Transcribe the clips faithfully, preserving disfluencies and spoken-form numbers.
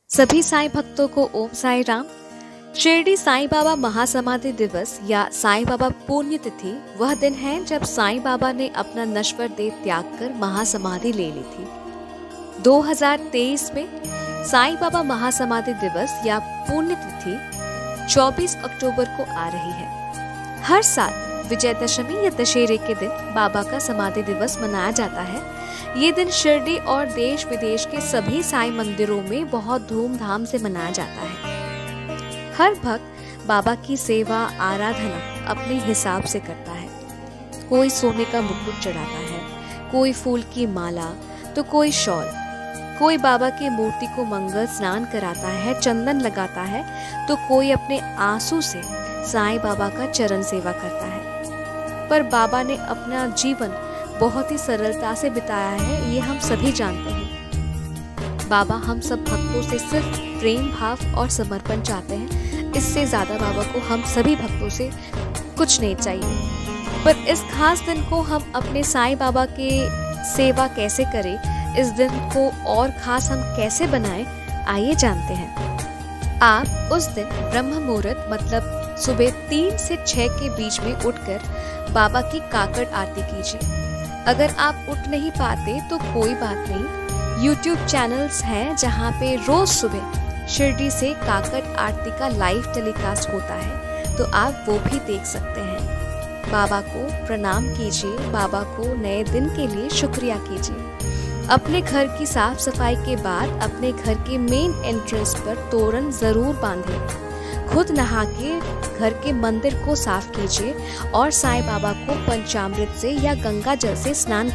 सभी साईं भक्तों को ओम साई राम। शिरडी साईं बाबा महासमाधि दिवस या साईं बाबा पुण्य तिथि वह दिन है जब साईं बाबा ने अपना नश्वर देह त्याग कर महासमाधि ले ली थी। दो हज़ार तेईस में साईं बाबा महासमाधि दिवस या पुण्य तिथि चौबीस अक्टूबर को आ रही है। हर साल विजयदशमी या दशहरे के दिन बाबा का समाधि दिवस मनाया जाता है। ये दिन शिरडी और देश विदेश के सभी साईं मंदिरों में बहुत धूमधाम से मनाया जाता है। हर भक्त बाबा की सेवा आराधना अपने हिसाब से करता है। कोई सोने का मुकुट चढ़ाता है, कोई फूल की माला, तो कोई शॉल। कोई बाबा की मूर्ति को मंगल स्नान कराता है, चंदन लगाता है, तो कोई अपने आंसू से साईं बाबा का चरण सेवा करता है। पर बाबा ने अपना जीवन बहुत ही सरलता से बिताया है, ये हम सभी जानते हैं। बाबा हम सब भक्तों से सिर्फ प्रेम भाव और समर्पण चाहते हैं। इससे ज्यादा बाबा को हम सभी भक्तों से कुछ नहीं चाहिए। पर इस खास दिन को हम अपने साईं बाबा के सेवा कैसे करें, इस दिन को और खास हम कैसे बनाएं, आइए जानते हैं। आप उस दिन ब्रह्म मुहूर्त मतलब सुबह तीन से छह के बीच में उठकर बाबा की काकड़ आरती कीजिए। अगर आप उठ नहीं पाते तो कोई बात नहीं, यूट्यूब चैनल्स हैं जहां पे रोज सुबह शिरडी से काकड़ आरती का लाइव टेलीकास्ट होता है, तो आप वो भी देख सकते हैं। बाबा को प्रणाम कीजिए, बाबा को नए दिन के लिए शुक्रिया कीजिए। अपने घर की साफ सफाई के बाद अपने घर के मेन एंट्रेंस पर तोरण जरूर बांधें। खुद नहा के घर के मंदिर को साफ कीजिए और साईं बाबा को पंचामृत से या गंगा जल से स्नान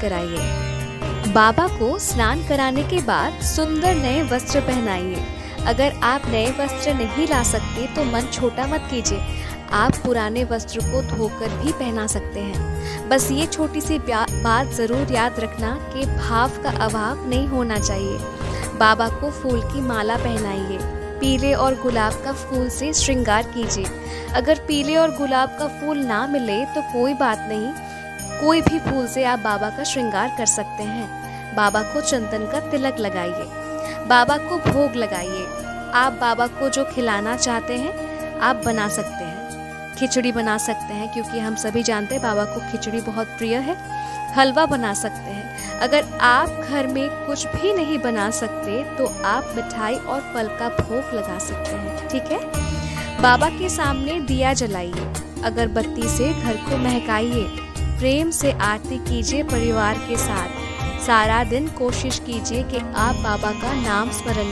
कराइए। बाबा को स्नान कराने के बाद सुंदर नए वस्त्र पहनाइए। अगर आप नए वस्त्र नहीं ला सकते तो मन छोटा मत कीजिए, आप पुराने वस्त्र को धोकर भी पहना सकते हैं। बस ये छोटी सी बात जरूर याद रखना कि भाव का अभाव नहीं होना चाहिए। बाबा को फूल की माला पहनाइए। पीले और गुलाब का फूल से श्रृंगार कीजिए। अगर पीले और गुलाब का फूल ना मिले तो कोई बात नहीं, कोई भी फूल से आप बाबा का श्रृंगार कर सकते हैं। बाबा को चंदन का तिलक लगाइए, बाबा को भोग लगाइए। आप बाबा को जो खिलाना चाहते हैं आप बना सकते हैं। खिचड़ी बना सकते हैं, क्योंकि हम सभी जानते हैं बाबा को खिचड़ी बहुत प्रिय है। हलवा बना सकते हैं। अगर आप घर में कुछ भी नहीं बना सकते तो आप मिठाई और फल का भोग लगा सकते हैं, ठीक है। बाबा के सामने दिया जलाइए, अगरबत्ती से घर को महकाइए। प्रेम से आरती कीजिए परिवार के साथ। सारा दिन कोशिश कीजिए कि आप बाबा का नाम स्मरण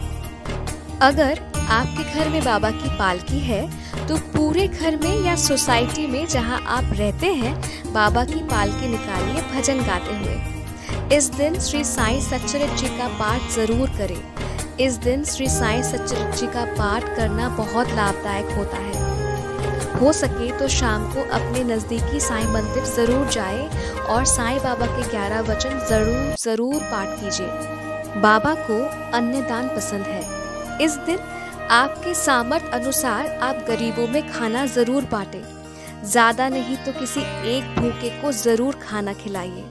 करें। अगर आपके घर में बाबा की पालकी है तो पूरे घर में या सोसाइटी में जहां आप रहते हैं बाबा की पालकी निकालिए भजन गाते हुए। इस दिन श्री साईं सच्चरित्र जी का पाठ जरूर करें। इस दिन श्री साईं सच्चरित्र जी का पाठ करना बहुत लाभदायक होता है। हो सके तो शाम को अपने नजदीकी साईं मंदिर जरूर जाएं और साईं बाबा के ग्यारह वचन जरूर जरूर पाठ कीजिए। बाबा को अन्नदान पसंद है। इस दिन आपके सामर्थ्य अनुसार आप गरीबों में खाना जरूर बांटें। ज्यादा नहीं तो किसी एक भूखे को जरूर खाना खिलाइए।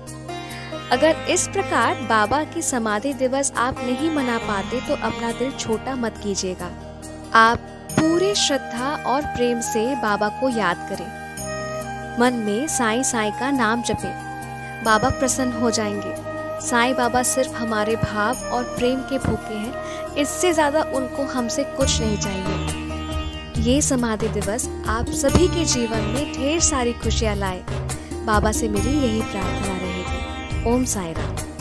अगर इस प्रकार बाबा की समाधि दिवस आप नहीं मना पाते तो अपना दिल छोटा मत कीजिएगा। आप पूरे श्रद्धा और प्रेम से बाबा को याद करें। मन में साईं साईं का नाम जपें। बाबा प्रसन्न हो जाएंगे। साईं बाबा सिर्फ हमारे भाव और प्रेम के भूखे हैं, इससे ज्यादा उनको हमसे कुछ नहीं चाहिए। ये समाधि दिवस आप सभी के जीवन में ढेर सारी खुशियां लाए। बाबा से मेरी यही प्रार्थना रहेगी। ओम साई राम।